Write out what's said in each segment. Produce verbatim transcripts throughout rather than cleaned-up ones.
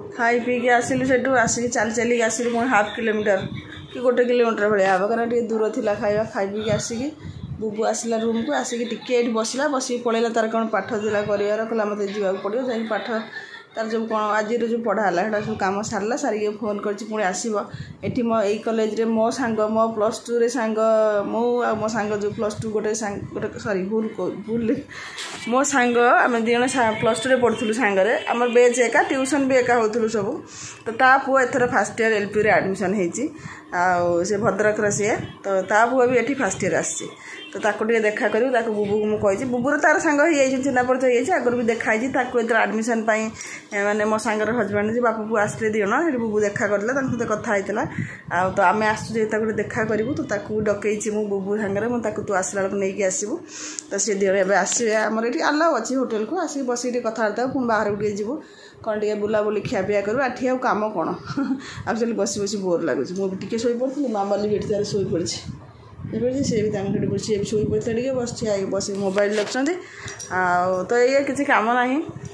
खाई पी के आसिलु सेठू आसिक चली चली आसिलु पुणी हाफ किलोमीटर कि गोटे किलोमीटर भाई हम कारण टे दूर थिला खाଇବା खाई पी के आसिकी बुबू आसला रूम को आसिक टिके बसला बस पलैला तार कौन पाठ था कर कहला मत जावाक पड़ो जा पाठ तार जो कौन आज जो पढ़ाला है सब कम सारा सारिक फोन कर आसब ये मो यही कॉलेज रे मो सांग मो प्लस टू रे सांग मो आ मो सांग जो प्लस टू गोटे सांग गोटे सॉरी भूल भूल मो सांग आम दिज प्लस टू रे पढ़ुलु सांगे आम बेच एका ट्यूशन भी एका होलु सब तो ता पुआ एथर फास्ट इयर एल पी रे एडमिशन होती से भद्रक सी तो ता पुआ भी ये फास्ट इयर आसी तो ताको टे देखा करूँ ताको बुबू को मुझे बुबूर तार सांग हो चिन्ह परिचय होती आगर भी देखाई एथर एडमिशन माने मो सांगर हजबैंड जी बापू को आसते दिजन ये बुबू देखा करला सहित कथा होता आ तो आम आसुचे देखा करूँ तो ताकू डकई मु बुबू सांगे मुझे तू आसला बेलू नहीं आसबू तो सी दिए एवं आसवे आमर ये आलाउ अच्छी होटेल को आसिक बस कथबार्ता पुणी बाहर को जीवु कौन टे बुलाबुली खियापिया करूँ आठी आउ कम कौन एक्चुअली बस बस बोर लगुच मुझे शोई पड़ी मामाली भी तार शोई पड़ी पड़ी सी भी तक सी भी शोई पड़ता टे बस बस मोबाइल देखते तो ये किसी कम ना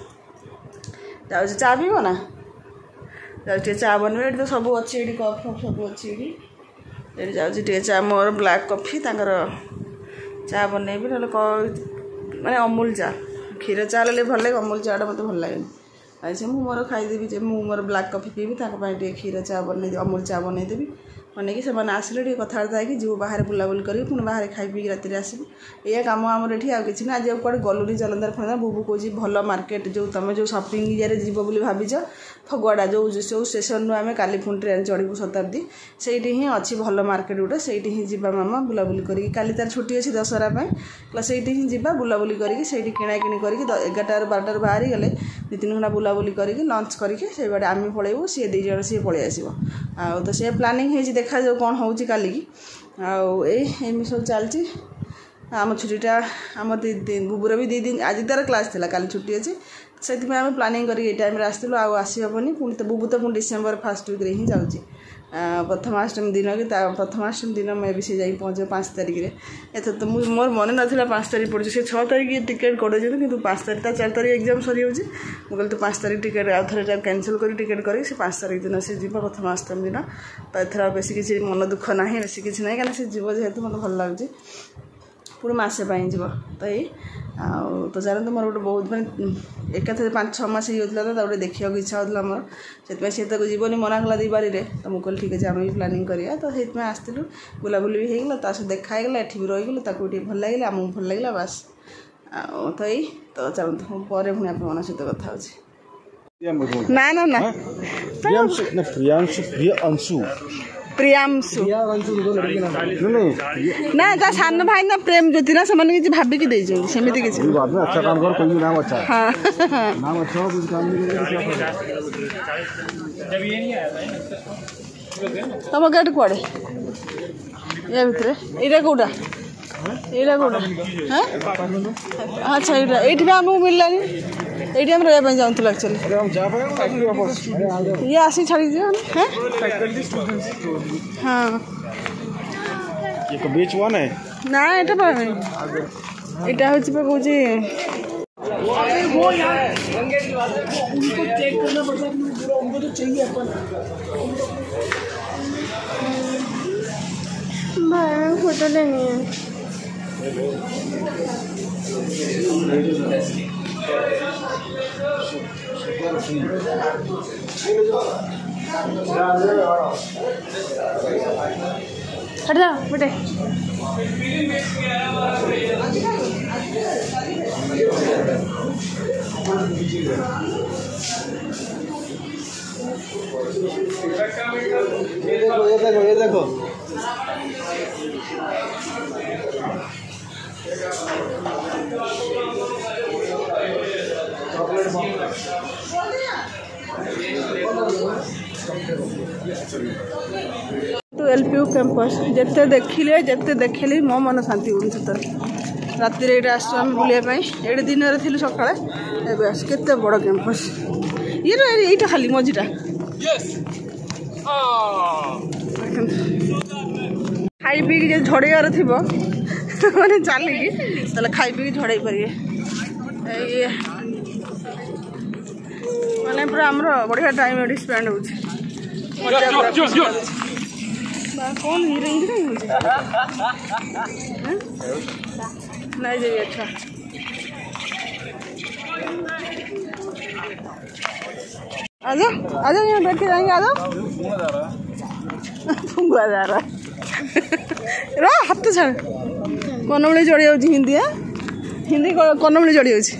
जाऊँ चा पीब ना जाऊँ चा बनवे ये तो सब अच्छी ये कप फप सब अच्छी ये जाऊँ चा मोर ब्लैक कॉफी तर चा बनइबी ना माने अमूल चा क्षीर चा ले भल लगे अमूल चा मत भल लगे ऐसे मुझे मोर खाईदेवी मुझे मोर ब्लैक कॉफी पीबी टे क्षीर चा बन अमूल चा बनईदेवी बनई से आसिले टे कथबार्ता है जीव बाहर बुलाबुली करी पुणी बाहर खाई पी राति आसबू ये कम आमर ये आउ कि आज कौटे गलुनी जलंधर फलंदर बुबू कौच भल मार्केट जो तुम जो सपिंग इे जीव बोली भाज फगुआड़ा जो जो स्टेशन रू आम काली पुणी ट्रेन चढ़ू शताब्दी से ही अच्छी भल मार्केट गोटे से जीवा मामा बुलाबुली करी काली तार छुट्टी अच्छी दशहरा से ही जीवा बुलाबुली करी किणा किणी कर एगारटार बारटार बाहरी गले दु तीन घंटा बुलाबुली करके लंच करके से बाटे आम पलैबू सी दी जन सी पलि आसो आ तो सी प्लानिंग हो देखा जो कौन हो काली की आम सब चलती आम छुट्टीटा आम बुबूर भी दी दिन आज तार क्लास थी काली छुट्टी अच्छी से आम प्लानिंग कर टाइम आसलु आसहबनी पुणी तो बुबू तो पुणी डिसेम्बर फास्ट वीक ही जाऊँगी प्रथमाष्टमी दिन कि प्रथमाष्टमी दिन मैं भी से जा पहुँचे पाँच तारिख में एथर तो मोर मन ना पाँच तारिख पड़े से छः तारिख टिकेट कटे कि पाँच तारिख चार तारिख एग्जाम सरी मुझे तो पाँच तारिख टिकेट आउ थे कैंसल कर टिकेट कर से पाँच तारिख दिन से जीव प्रथमाष्टमी दिन तो एथर बेस किसी मन दुख ना बेस किसी ना कहीं जीव जेहतु मतलब भल लगुच पूरी मसे जीव तो ये आउ तो जानते मोर गोटे बहुत मैंने एकाथरे पाँच छः मस होता तो गोटे देखा इच्छा होता मोर से सी तक जीवन मना कला दी बारी तो मुझे कहली ठीक है आम भी प्लानिंग करा तो से आसलु बुलाबुली भी होगला तो देखा होगा ये भी रहीगलु भल लगे आमको भल लगे बास तो यही तो चलते पर पुणी आप सहित कथा ना ना ना प्रियांशु प्रियांशु ना ता सान भाई ना प्रेम ज्योति ना से किसी भाविकी देते सेमती किसी अच्छा काम कर कोई नाम अच्छा हां नाम अच्छा कुछ काम नहीं जब ये नहीं आया तब गेट कोड़े ये भितरे एटा कोडा एटा कोडा हैं अच्छा एटा एठी भी हमहु मिललानी एटी हम रहा जाऊँ एक्चुअली ये आसी छाड़ी दियो हैं हाँ ये को बीच वन है ना एटा पर एटा होची पे कोची वो यार रंगेट की बात है उनको चेक करना पड़ता है पूरा उनको तो चाहिए अपन भाई फोटो लेनी है हट जा बेटे ये देखो ये देखो तो एलपीयू कैंपस जिते देखिले जिते देखिली मो मन शांति हो सतर राति ये आसम बुलाइपाई ये दिन में थी सका आस के बड़ कैंपस ये यहीटा खाली मझीटा खाई पी के झड़ार थी मैंने चलिकी खाई पी झड़ाई पारे ये मैंने पूरा आमर बढ़िया टाइम ये स्पेंड हो कौन हिरो हिरोइन नहीं जाइए। अच्छा आ जाओ आ जाओ यहाँ बैठ के जाएंगे। आ जाओ फुंगा जा रहा रा हाथ छाड़ कनमूली चढ़ी जाऊँ हिंदी हाँ हिंदी कनमूली चढ़ी जाऊँ।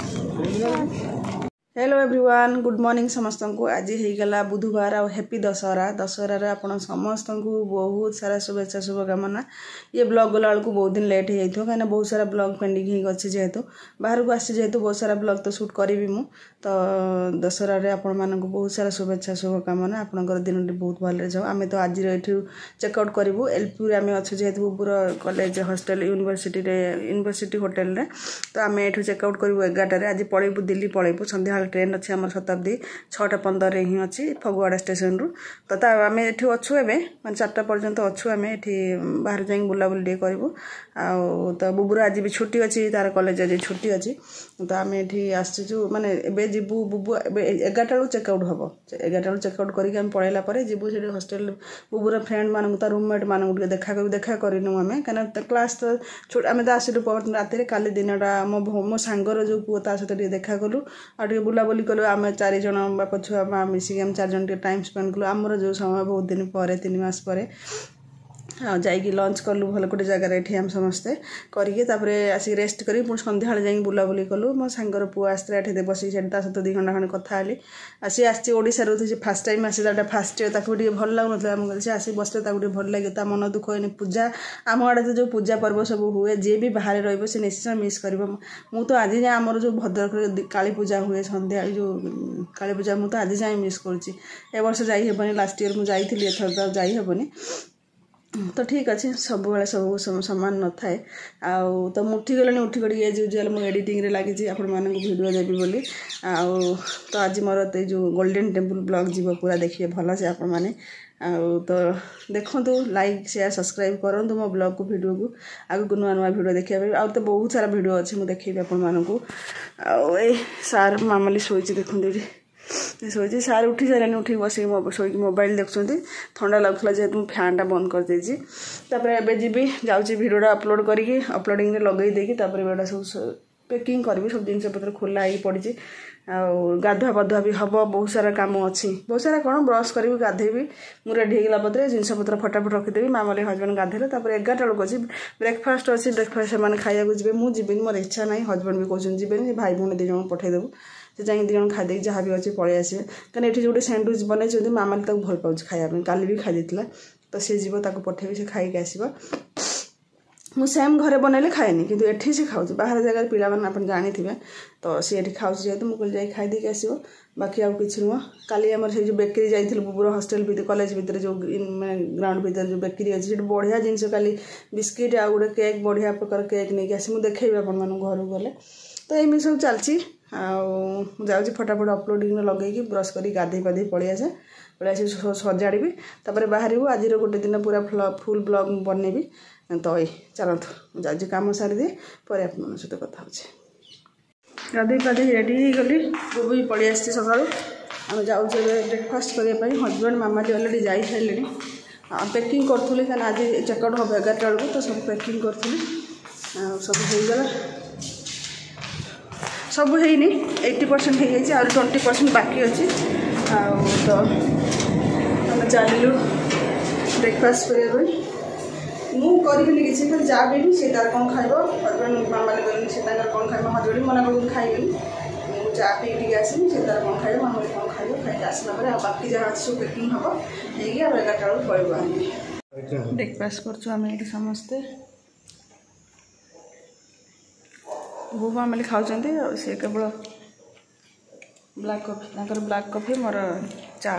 हेलो एवरीवन गुड मॉर्निंग समस्त को आज होगला बुधवार आ हैप्पी दशहरा दशहरा आपण समस्त को बहुत सारा शुभेच्छा शुभकामना। ये ब्लॉग गला बेलू बहुत दिन लेट हो जाइए कहीं बहुत सारा ब्लॉग पेंडिंग अच्छे जेहेतु बाहर को आसी जेहेतु बहुत सारा ब्लॉग तो शूट करी मु तो दशहरारे आपण मानक बहुत सारा शुभेच्छा शुभकामना। आपंकर दिन बहुत भले जाओ। आम तो आज ये चेकआउट करूँ एलपी आम अच्छे जेहेतु बुबुर college hostel university university hotel रे तो आम ये चेकआउट करूँ एगारटे आज पलैबू दिल्ली पलैबू संध्या ट्रेन अच्छे आम शताब्दी छटा पंदर हिं अच्छी फगुआड़ा स्टेशन रु तो आम ये अच्छू एवं मैं चार्टा पर्यंत अच्छू आम ये बाहर जा बुलाबुली करूँ आ तो बुबुर आज भी छुट्टी अच्छी तार कॉलेज आज छुट्टी अच्छी तो आम ये आसचु माने एबे जीवु बुबु एगारटा बेलू चेकआउट हम एगारटा बेलू चेकआउट करके आम पलैला जीवु से हॉस्टल बुबुर फ्रेंड मानू ता रूममेट मानू देखा कर देखा करनु आम कहीं क्लास तो आम तो आसलु राति काली दिनटा मो मो सांगर जो पुओ ता सहित देखा कलु आ बुलाबुली कलु आम चार जन बाप छुआ माँ मिसिक आम चार जन टाइम स्पेंड कलु आमर जो समय बहुत दिन पर तीन मास पर जाइए लंच कलु भल गोटे जगार ये आम समस्ते करके आसिक रेस्ट करी पुणी सन्ध्या जा बुलाबुली कलु मो सांगर पुआ आसला ये बस सहित दुई घंटा खंडे कथा हेली सी आसा फास्ट टाइम आसा फास्ट भल लगुन सी आसिक बसले भल लगे मन दुख होनी पूजा आम आड़े तो जो पूजा पर्व सब हुए जी भी बाहर रे निश्चय मिस कर मु तो आज जाए आमर जो भद्रक काली पूजा हुए संध्या जो काली पूजा मुझे आज जाए मिस कर वर्ष जाइबनी लास्ट इयर मुझे जाइली एथर तो जाइबनी तो ठीक अच्छे सब बेले सब सामान न थाए आउ तो उठी गले उठी गड़ी एज यूजुआल मुझे एडिटिंग लगी आपण मानक भिडियो देवी बोली आउ तो आज मोर तो जो गोल्डन टेम्पल ब्लॉग जीव पूरा देखिए भल से आपण मैंने आउ तो देखो लाइक शेयर सब्सक्राइब करूँ मो ब्लॉग को वीडियो को आगे को नुआ नुआ भिड देखा आउ तो बहुत सारा वीडियो अच्छे मुझे देखेबी आपण मानक आउ ए सार मामली शोची देखते शोची सार उठी सारे उठी बस शोक मोबाइल देखुं थंडा लगुला जेहतु मुझे फैनटा बंद कर देती एवं जी जाऊँगी भिडियोटा अपलोड करके अपलोडिंग लगे देकी बेटा सब पैकिंग करी सब जिन पतर खोला ही पड़ी आउ गाधुआ पाधुआ भी हम बहुत सारा काम अच्छी बहुत सारा कौन ब्रश करी गाधेबी मुझे रेडी होगा पत्र जिनस पत्र फटाफट रखीदेवी मामली हजबैंड गाधेले एगारटा बेलू अच्छी ब्रेकफास्ट अच्छी ब्रेकफास्ट से खाया जी मुझे मोर इच्छा ना हजबैंड भी कहते जीवन भाई भौणी दी जन पठेदेबू से जाए दी जन खाई जहाँ भी अच्छे पलि आसे कहीं ये जो सैंडविच बनई मामाली तक भल पाँच खायापी काली भी खाई तो सी जीव पठेबी से खाई आसब मु सेम घरे बनैले खाएनी किंतु एठी से खाऊँ बाहर जगह पिला मैंने आप जानी थे तो सी एठी खाऊँ जेहतु मुझे जाए खाईदेक आसो बाकी आउ कि नुह काली आम से जो बेकरी जाइए बुबुर हॉस्टल भीतर कॉलेज भीतर जो मैं ग्राउंड भीतर जो बेकरी अच्छी बढ़िया जिनस काली बिस्किट आ गोटे केक बढ़िया प्रकार केक नहीं आसी मुझे देखी आप घर गले तो एमती सब चलती जाऊँगी फटाफट अपलोडिंग लगे ब्रश कर गाधे पाधे पलि आसे पलि आस सजाड़ी तापर बाहर आज गोटे दिन पूरा फुल ब्लॉग बनैबी तो ये चलतु जाऊँगी कम सारी दिए पर आप सहित कथा गाधे पाधे रेडी गली बुबू भी पलि आस सका आम जाऊँ ब्रेकफास्ट करने हजबैंड मामा जी अलरेडी जा सारे पैकिंग करूँ क्या आज चेकआउट हम एगारटा बेलू तो सब पैकिंग करूँ सब होगला सब है एट्टी परसेंट हो जाए आ ट्वेंटी परसेंट बाकी अच्छी तो आम चलू ब्रेकफास्ट करने मुझे किसी फिर जा भी सी तार कौन खाइब हजबैंड मामा कहते सी कौन खाइब हजबैंड मना कर खाइबी मुझे चा पी आसमी सी तार कौन खाइब मामा कौन खाइब खाई आसला बाकी जहाँ सब पैकिंग हम हो एगारटा बेलू पलैबू ब्रेकफास्ट करें ये समस्ते बो मामली खाऊँ सी केवल ब्लैक कॉफी ब्लैक कॉफी मोर चा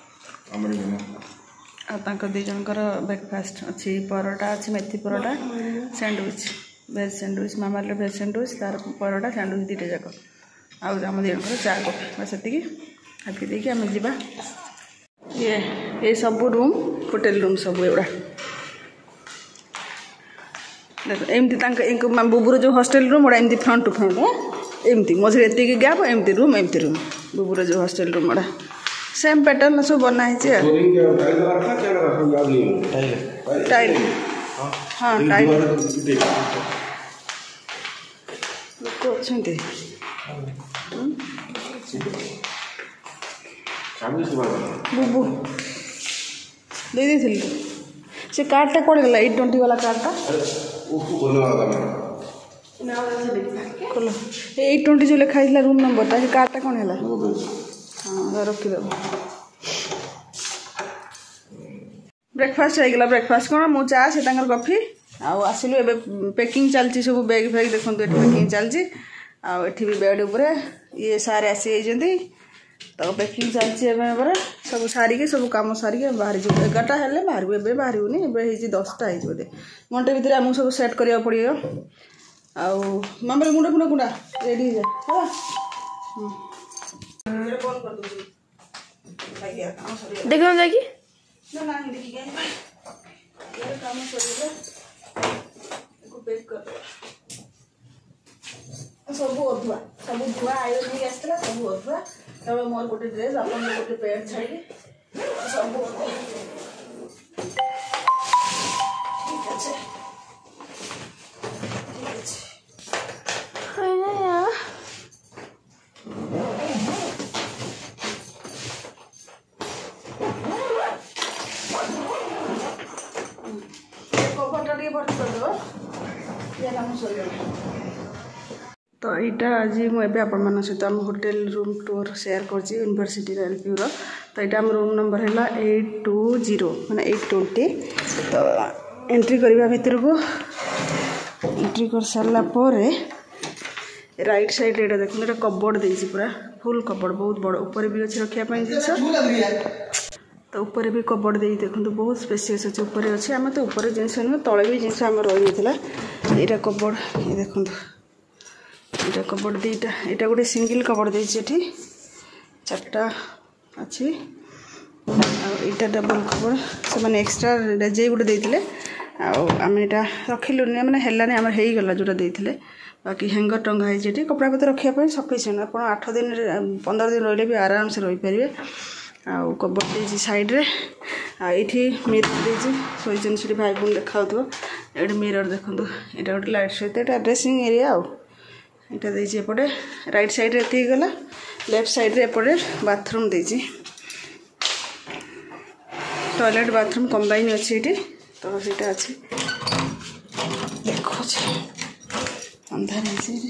आ दी जनकर ब्रेकफास्ट अच्छी परोटा अच्छी मेथी परोटा सैंडविच भेज सैंडविच मामार भेज सैंडविच तार परोटा सैंडविच दुईटा जाक आम दी जनकर चा कॉफी बस ये खापी देकी आम जा ये ये सब रूम होटेल रूम सब एगुड़ा देख एमती बुबुर जो हॉस्टल रूम गोटा एमती फ्रंट टू फ्रंट एमती मझे एति गैप एमती रूम एमती रूम बुबुर जो हॉस्टल रूम गुड़ा सेम पैटर्न सब बनाई टाइल हाँ टाइल लोक अच्छा बुबू दे दी से कार्डटा कौन गला एट ट्वेंटी वाला कार्डटा खोलो एट ट्वेंटी जो लिखा है रूम नंबर ता कार्डटा कौन है हाँ रखीदेव ब्रेकफास्ट होगा ब्रेकफास्ट कौन मु चा से कॉफी आसिलु ए पैकिंग चलती सब बैग फैग देखो ये पैकिंग चलती आठी भी बेड उपर ये सारे आसी तो पैकिंग चलती सब सारिके सब कम सारिके बाहर जाऊ एगारटा हेल्ले बाहर ए बाहर दसटा हो घंटे भितर आमको सब सेट करा पड़ो आमरे मुंड फुंड गुंडा रेडी है देखो जाकि सब अधुआ सब धुआ आयो नहीं आसला सब अधुआ केवल मोर गोटे ड्रेस अपन गोटे पैंट छाड़ी सब ठीक अच्छे ठीक अच्छे है ना यार कपड़ा टे भर्ती कर दो ये काम सर तो यहाँ आज मुझे आपण सहित आम होटेल रूम टूर शेयर कर यूनिवर्सिटी एलपीयू तो यहाँ आम रूम नंबर है एट टू जीरो मैंने एट ट्वेंटी तो एंट्री करवा भितर को एंट्री कर सारापर राइट साइड ये देखो ये कबोर्ड देती पूरा फुल कबोर्ड बहुत बड़ ऊपर भी अच्छे रखापी जिस तो ऊपर भी कबोर्ड दे देखो बहुत स्पेसियस अच्छे ऊपर अच्छे आम तो ऊपर जिन नुह तले भी जिन आम रही है यहाँ कबोर्ड ये देखो यहाँ कबोर्ड दीटा यहाँ गोटे सिंगल कबोर्ड देती चार्टा अच्छी आईटा डबल कबोर्ड से मैंने एक्सट्रा रेजे गोटे देते आम यहाँ रखिलु मैंने है आम होगला जोटा देते बाकी हैंगर टंगा है कपड़ा पत्र रखापी सफिसीयंट आप आठ दिन पंद्रह दिन रही भी आराम से रही पारे आउ कबोर्ड देती साइड्रे आईटी मिरर देती शोचन से भाई भून देखा ये मिरर देखो यहाँ गोटे लाइट सहित यहाँ ड्रेसिंग एरिया आउ यहाँ देती एपटे राइट साइड रे गला लेफ्ट साइड रे एपटे बाथरूम देती टॉयलेट बाथरूम कंबाइन अच्छी ये तो सीटा अच्छी देखो अंधार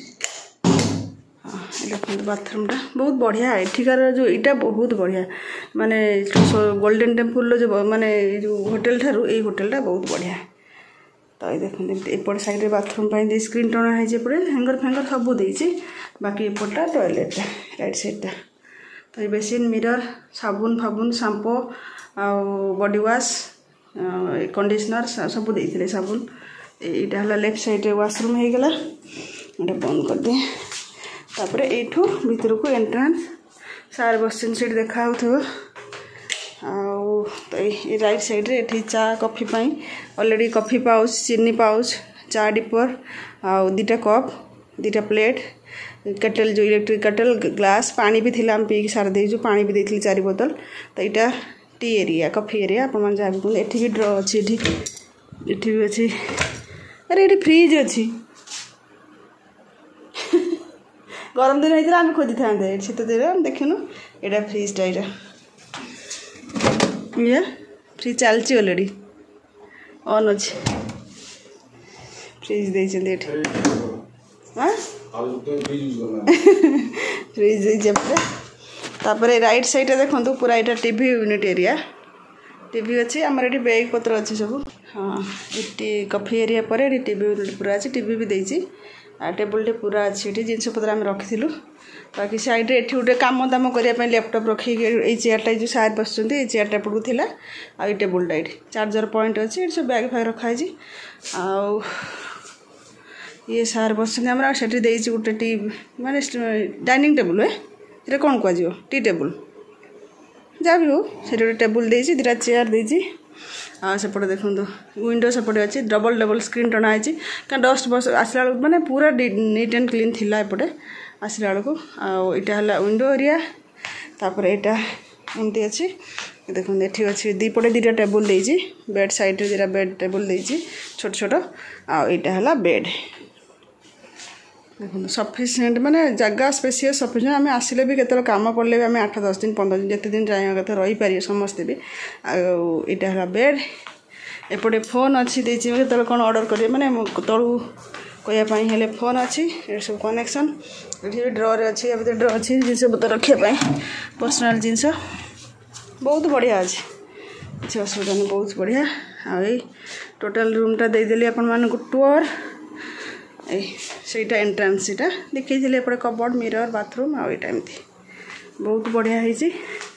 हाँ देखो बाथरूमटा बहुत बढ़िया एठिकार जो यहाँ बहुत बढ़िया माने गोल्डन टेम्पल जो माने जो होटेल ठारू ये होटेलटा बहुत बढ़िया तो ये देखते एपट साइड बाथरूम दे स्क्रीन टना है हैंगर फैंगर सब देती बाकी एपटा टॉयलेट राइट साइडटा तो ये बेसिन मिरर साबुन फाबुन शाम्पो बॉडी वाश कंडीशनर सब देते साबुन यहाँ है लेफ्ट साइड वाशरूम हो गला ये बंद कर दिए तापर यू भीतर को एंट्रांस सार बसन सीट देखा हो तो ये राइट साइड रे ये चा कॉफी पाई ऑलरेडी कॉफी पाउच चीनी पाउच चा डिपर आ दीटा कप दीटा प्लेट केटल जो इलेक्ट्रिक केटल ग्लास पानी भी थिला हम पी सार देजु पानी भी देथिली चारि बोतल तो यहाँ टी एरिया कॉफी एरिया आप जहाँ भी कहते ये भी ड्र अच्छी ये भी अच्छी अरे ये फ्रिज अच्छी गरम दिन होता आम खोजी था शीत दिन देखनु यहाँ फ्रिजटा यहाँ ये फ्रिज चलती ऑलरेडी ऑन अच्छे फ्रिज देते हाँ फ्रिज देते राइट साइड देखो पूरा यहाँ टीवी यूनिट एरिया टीवी अच्छी आमर ये बैग पत्र अच्छी सब हाँ ये कॉफी एरिया पर ये टीवी यूनिट पूरा अच्छी टीवी भी देती टेबुल टे पूरा अच्छी ये जिन पत्र आम रखिलु बाकी साइड ये गोटे कम दाम करने लैपटॉप रखी ये चेयरटा जो सार बस ये चेयरटा पड़ू थी आ टेबुलटा ये चार्जर पॉइंट अच्छी ये सब बैग फैग रखाई आउ ये सार बस से गोटे टी माने डाइनिंग टेबुल है कौन कह टी टेबुल जहाँ भी हो से गोटे टेबुल देती दुटा चेयर देती आ सेपटे देखो विंडो सेपटे अच्छी डबल डबल स्क्रीन टना है क्या डस्ट बस आसला माने पूरा नीट एंड क्लीन थिला एपटे आसला बेलू आईटा है विंडो एरिया तापर एटा एमती अच्छी देखो ये अच्छी दीपटे दुटा टेबुल देजी बेड साइड दुटा बेड टेबुल देजी छोट छोट आईटा है बेड देखो सफिसीयंट माने जगह स्पेसियस सफिसीयंट आम आसिले भी केत कम पड़े भी आम आठ दस दिन पंद्रह दिन जिते दिन जाए कथा रही पारे समस्ते भी आईटा है बेड एपटे फोन अच्छी जो कौन ऑर्डर करेंगे माने तलू कहवाई हेल्ले फोन अच्छी सब कनेक्शन ये ड्रॉर अच्छी या ड्रॉर अच्छी जिनस पतर रखापी पर्सनाल जिनस बहुत बढ़िया अच्छे किसी असुविधा नहीं बहुत बढ़िया आई टोटाल रूमटा देदेली आपण मानक टूर एटा एंट्रांस सीटा देखी एपटे कबर्ड मिरर बाथरूम आईटा एमती बहुत बढ़िया है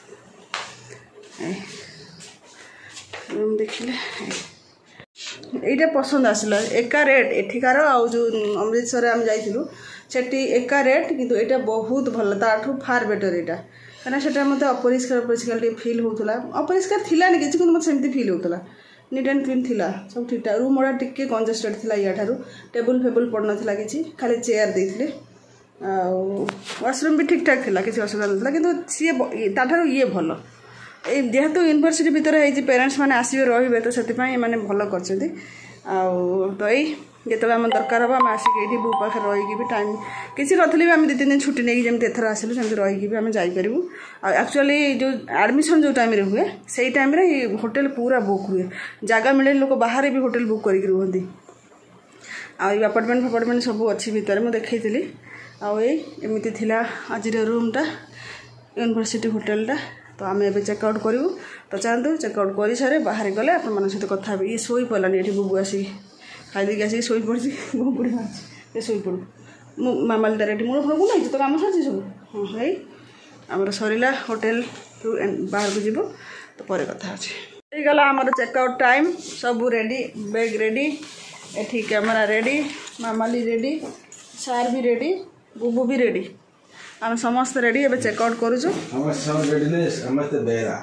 रूम देखिले एटा पसंद आसला एका रेट एठिकार आउ जो अमृतसर आम जाइलु सेठी एका रेट किंतु एटा बहुत भल ताठू फार बेटर एटा कहना सेटा मते अपरिष्कार अपरिष्कार टे फील होतला अपरिष्कार थिला नि किछि मते सेमती फील होतला नीट एंड क्लीन थिला सब ठीक ठाक रूम ओडा टिके कंजेस्टेड थिला या ठारू टेबल फेबल पड़ नथिला किछि खाली चेयर देथिले आ वाशरूम भी ठीक ठाक थिला किछि असुविधा नथिला किंतु सी ताठारू ये भल जेहेतु यूनिवर्सिटी भितर है पेरेंट्स मैंने आसवे रे तो से मैंने भल कर तो यही जो आम दरकार हम आम आसिक ये बू पाखे रही भी टाइम किसी नी आम दु तीन दिन छुट्टी नहीं जमी एथर आसलु सेमती रही भी आम जापरू एक्चुअली जो एडमिशन जो टाइम हुए से टाइम होटेल पूरा बुक हुए जगह मिले लोक बाहर भी होटेल बुक करके रुहति आपार्टमेंट फापार्टमेंट सब अच्छी भितर मुझे देखी आमती आज रूमटा यूनिवर्सिटी होटेलटा तो आम ए चेकआउट करूँ तो चाहतु चेकआउट कर सारे बाहर गले आप सहित कथा ये शोई पड़ानी ये बुबू आसिक खाई आसिक शोई पड़ी बुढ़ी ये शोई पड़ू मामाली तार ये मूल फूल नहीं तो कम सर सब हाँ है आमर सरला होटेल बाहर को जीव तो पर कथा अच्छे गला आमर चेकआउट टाइम सब रेडी बैग रेडी एठी कैमरा रेडी मामाली रेडी सार भी रेडी बुबू भी रेडी आम समस्त रेडी एबे चेकआउट करूछु हम सब रेडी ने समस्त बेरा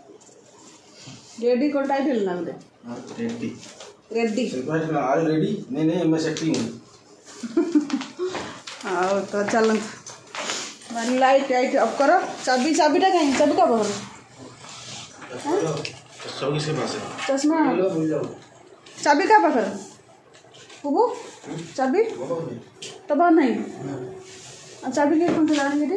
रेडी कोन टाइटल ना बोले रेडी रेडी सिंपल ना आल रेडी नहीं नहीं मैं सेटिंग हां तो चलन मारी लाइट लाइट ऑफ करो चाबी चाबीटा कहीं चाबी का बहर सब से पास चश्मा चाबी का बहर बुबू चाबी तो बात नहीं चाबी के कौन चला रही है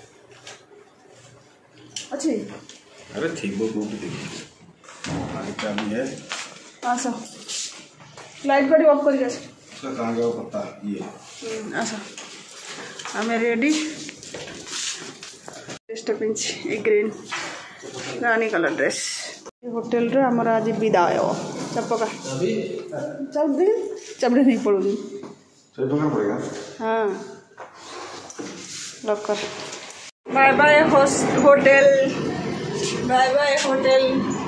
अच्छी अरे ठीक वो को देखिए आगे चाबी है आसा लाइट बड़ी ऑफ कर गया उसका कहां गया पता ये आसा हमें ready dress pinch a green रानी कलर ड्रेस होटल रे हमर आज विदाय चपका चाबी चाबी चाबी नहीं पड़ोगी सही पकड़ पड़ेगा हां locker bye bye hotel bye bye hotel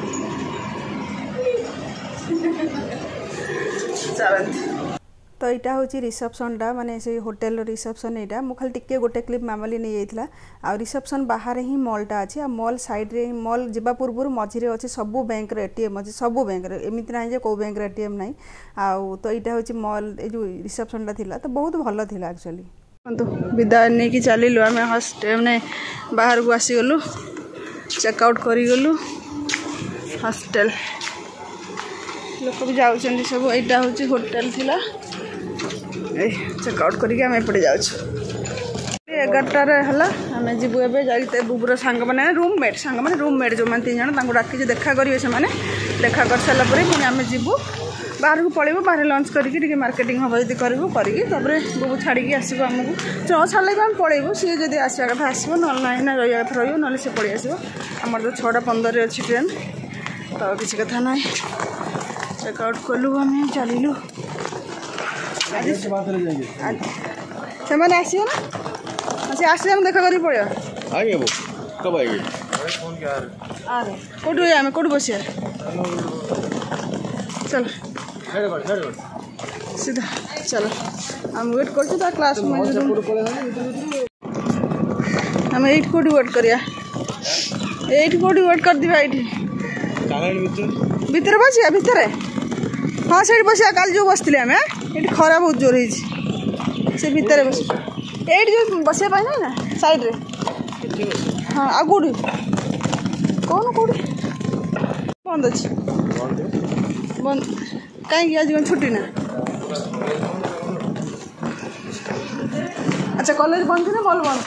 तो यहाँ हूँ रिसेप्शनटा माने से होटेल रिसेप्शन यहाँ मुझे खाली टिके गोटे क्लिप मामाली नहीं जाता आ रिसेप्शन बाहर ही मॉलटा अच्छी आ मॉल साइड रे मॉल जावा पूर्व मझे अच्छे सबू बैंक एटीएम अच्छे सबू बैंक एमती ना कौ बैंक एटीएम ना आउ तो यहाँ हूँ मॉल जो रिसेप्शनटा थिला तो बहुत भल थिला एक्चुअली तो विदाय नहीं कि चलू आम हस्टे मैंने बाहर को आसीगलु चेकआउट करूँ हस्टेल लोक भी जाऊँ सब यहाँ हूँ होटेल थिला चेकआउट करके एपटे जाऊँ एगारटार है आम जीवु ए जाते बुबूर सांग मैंने रूममेट सांग मैंने रूममेट जो मैंने तीन जन डाकी देखा करेंगे से देखा कर सारा पुणी आम जीवु बाहर को पड़े बाहर लंच करके मार्केटिंग हम जी करूँ करके बुबू छाड़ी आसो आमको च छाड़े आम पड़ेबू सी जब आसा कथा आसो ना ना रहा कथा रही ना सी पड़े आसो आम तो छटा पंद्रह अच्छी ट्रेन तो किसी कथा ना चेकआउट कलु आम चलू से मैंने आसो ना सी आस देखा कर पड़ा आएंगे वो कब आएंगे अरे कौटू आम कौटू बस चल सीधा चलो हम वेट कर क्लास में हम एट कोटी वेट करिया एट कोटी वेट कर दिबा एठी भीतर बसिया भीतर हाँ से बसिया काल जो बसते आम ये खरा बहुत जोर है से भितर बस एट जो बसिया पाई ना साइड रे हाँ आ कौटी कौन कौटी बंद अच्छी बंद कहीं आज छुट्टी ना अच्छा कॉलेज बंद थी ना कल बंद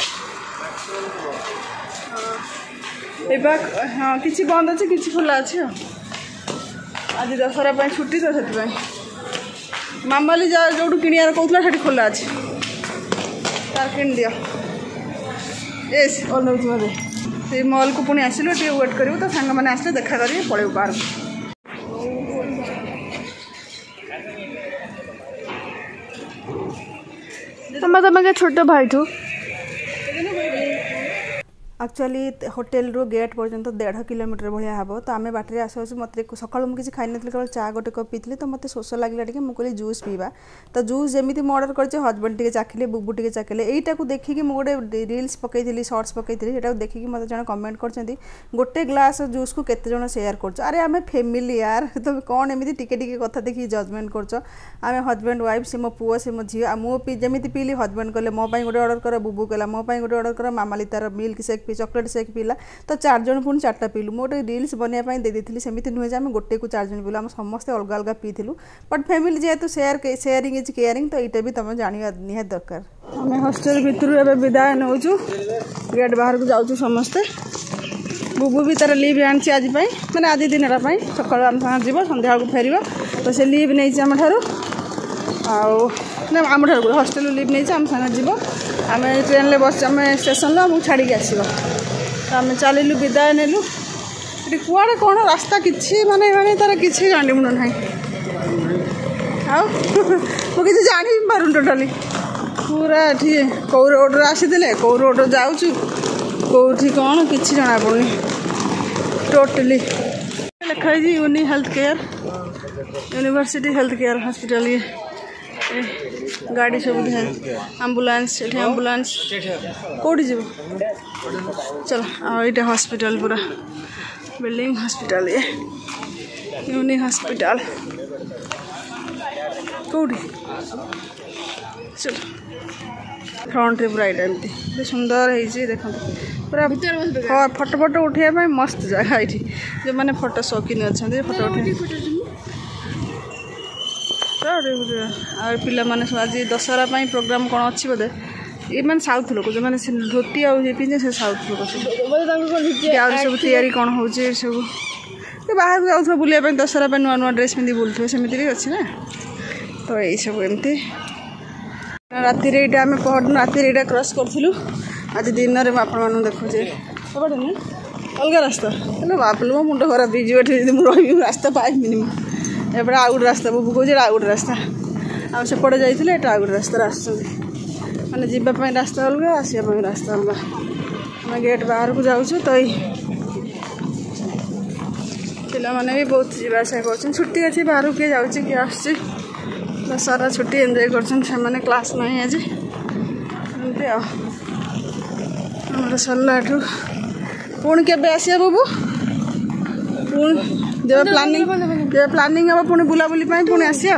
हाँ किसी बंद अच्छे किसी खोला अच्छे आज दशहरा पर छुट्टी तो से मामाली जा जो किणियार कहला से खोला अच्छे तार कि दियो एस अनौज से मॉल को पुणी आसिलु टे वेट करू तो सांग मैंने आसले देखा करेंगे पड़े बाहर तुम तुम छोट भाई ठू एक्चुअली होटेल रो गेट पर्यंत डेढ़ किलोमीटर भाया हम तो आम बाटर आस मत सका मुझे खाई नी केवल चा गोटे कप पीती तो मतलब शोष लगे टे मुझे जूस पीवा तो जूस जमी मुझे अर्डर कर हजबैंड टे चाखिले बुबू टे चाखिले यहीटा को देखिए मुझे गोटे रिल्स पकई सर्ट्स पकई ये देखिए मतलब जन कमेंट कर गोटे ग्लास जूस को केते जन शेयर कर अरे आम फैमिली यार तुम कौन एमती टिके टिके कथा देखिए जजमेंट कर हजबैंड वाइफ से मो पुओ से मो झील मु जमी पीली हजबैंड कले मो गोटे अर्डर कर बुबू कला मो गोटे अर्डर कर मामाली तार मिल्क शेक चॉकलेट शेक पीला तो चार जन पुणी चार्टा पीलु मोटे रिल्स बनवाई देती सेमती नुहे आम गोटे को चार जन पीलु आम समस्ते अलग अलग पीलु बट फैमिली जेहेतु शेयर शेयरिंग इज केयरिंग तो यहाँ भी तुम जाना निहात दरकार आम हॉस्टल भितर विदाय नौ गेट बाहर को जाऊँ समस्ते बुबू भी तार लिव आनी आज मैंने आज दिन सकाल आम साथ जीव सन्ध्या को फेर तो से लिव नहीं आम ठार आम ठार हॉस्टल लिव नहीं आम साथ जीव आम ट्रेन में बस आम स्टेशन आमको छाड़ी आसब तो आम चलू विदाय नेलु ये कुआड़े कौन रास्ता किसी माने माने तार किसी गांडी मुंड ना मुझे जानी पारूँ टोटाली पूरा ये कौ रोड्रे आसीदे कौ रोड जाऊँ कौटी कौन किसी जना पड़नी टोटली लिखाई uni health care university health care hospital ये गाड़ी सब आम्बुलांस ये आम्बुलांस कौटी जीव चलो ये हॉस्पिटल पूरा बिल्डिंग हॉस्पिटल ये यूनि हॉस्पिटल कौटी चलो फ्रंट पूरा यहाँ एमती सुंदर है देखो पूरा फोटो फोटो उठाई मस्त जगह ये जो मैंने फोटो शौकीन अच्छा फोटो उठे पिला माने आज दशहरा प्रोग्राम कौन अच्छी बोधे ये मैंने साउथ लोक जो मैंने धोती आई पिंधे से साउथ लोक सब तैयारी कौन हो सब बाहर को जाऊँ बुलाया दशहरा नुआ नुआ ड्रेस पिंधि बुलूए सेमती भी अच्छी ना तो यही सब एमती राति आम पहरदिन राति क्रॉस करूँ आज दिन में आपण देखुचे अलग रास्ता हेलो बाप लो मुंड खराब हो रही रास्ता पाइबी एपटे आउ गोटे रास्ता बुबू कहे आउ गोटे रास्ता आम सेपटे जाइए एटा आउ गोटे रास्ता आसुँच मैंने जावाई रास्ता अलग आसपा रास्ता अलग आम गेट बाहर को जाऊँ तो पिला माने भी बहुत जावासा कर छुट्टी अच्छी बाहर किए जाऊँ किए आस सारा छुट्टी एंजॉय कर क्लास नहीं आज एमती आम सरला पुणी के आसिया बुबू पुणी जब प्लानिंग जब प्लानिंग हम पुणी बुलाबुली पुणी आसिया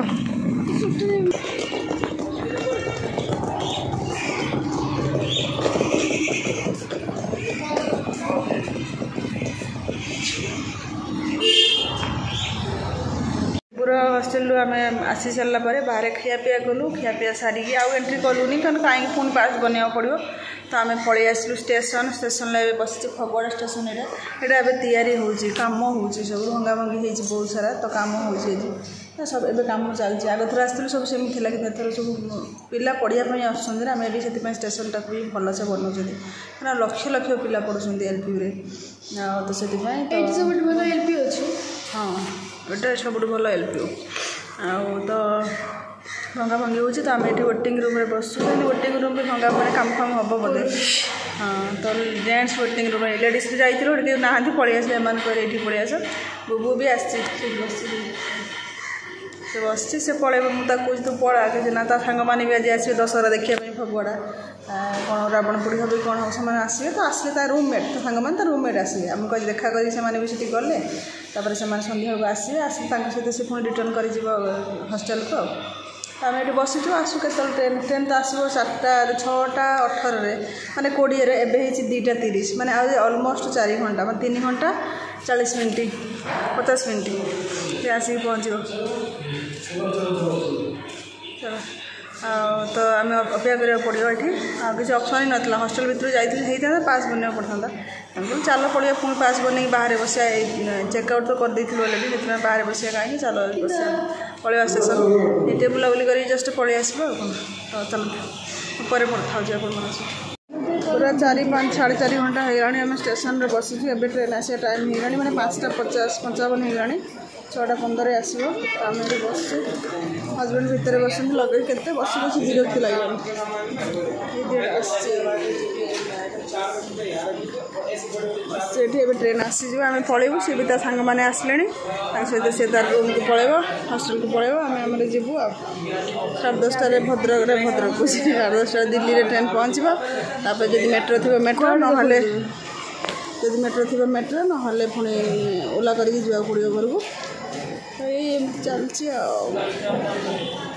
पूरा हॉस्टल आम आसी सारा बाहर खिया पिया कलु खिया पिया सारिकी आउ एंट्री कलुनी कहीं कहीं पुणी पास बनवा पड़ो तो आम पलि आसलु station station bus Phagwara station यहाँ यहाँ तैयारी हो कम हो सब भंगा भंगी हो बहुत सारा तो कम हो सब ए कम चलती आग थर आसलु सब सेम थी कि थर सब पिला पढ़ाई आसुँच आम भी से स्टेशन टाक भी भलसे बनाऊँ क्या लक्ष लक्ष पिला पढ़ुं एल पी तो से एल पी अच्छे हाँ ये सब भल एल पी तो भंगा भंगी हो तो आम ये वेटिंग रूम में बसु वेटिंग रूम में भंगा पड़े काम फाम हम बोधे हाँ तो जेन्ट्स वेटिंग रूम लेडीज भी जाइए ना पलि आस एम पलि आस बुबू भी आस बस से पलैब मुझे तू पड़ा कि ना सांग मैंने भी आज आसवे दशहरा देखा फगवाड़ा कौन रावणपुरी हम कौन हम से आसवे तो आसले ता रूममेट तो सांग मैंने रूममेट आसवे आम कह देखा करी से भी गले तापर से सन्ध्या को आसवे आस सहित से पुणी रिटर्न कर हॉस्टेल को आम ये बसीचु आसू के ट्रेन ट्रेन तो आसो चार्टा छटा अठर माने कोड़े एवं दुईटा तीस माने अलमोस्ट चार घंटा मैं तीन घंटा चालीस मिनट पचास मिनट आसिक पहुँचो चलो आ तो आम अपेक्षा करा पड़ो ये किसी ऑप्शन ही नाला हॉस्टल भर जाता पास बनवा पड़ता हम चलो पड़िया पुणी पास बन बाहर बस चेकआउट तो कर देलु अलरेडी से बाहर बस कहीं चलो बस पलैया स्टेशन ये बुलाबुली कर जस्ट पलि आस चलो पर था पूरा चार पाँच साढ़े चार घंटा होगा आम स्टेशन बसीचु एवं ट्रेन आसा टाइम होगा मैंने पाँचटा पचास पंचावन होगा छटा पंद्रह आसो आम ये बस हजबैंड भितर बस लगे के बस बस विरक्ति लगे ट्रेन आसीज आम पलैबू सी भी सांग मैंने आसले सहित सी तार रूम को पलैब हॉस्टल को पलैब आम आम जीवु साढ़े दसटार भद्रक भद्रक को साढ़े दसटा दिल्ली में ट्रेन पहुँचब जब मेट्रो थी मेट्रो ना जब मेट्रो थी मेट्रो ना पुणी ओला करके जावाक पड़ो घर को तो ये चलती।